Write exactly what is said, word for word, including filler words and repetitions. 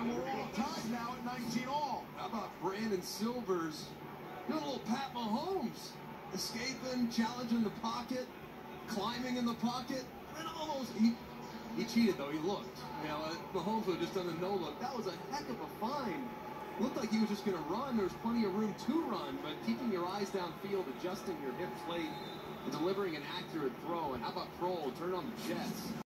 we're all tied now at nineteen all. How about Brandon Silvers doing a little Pat Mahomes, escaping, challenging the pocket, climbing in the pocket, and almost he he cheated though. He looked. You know, uh, Mahomes would have just done a no look. That was a heck of a find. Looked like he was just going to run. There was plenty of room to run, but keeping your eyes downfield, adjusting your hips late, and delivering an accurate throw. And how about Kroll turn on the Jets?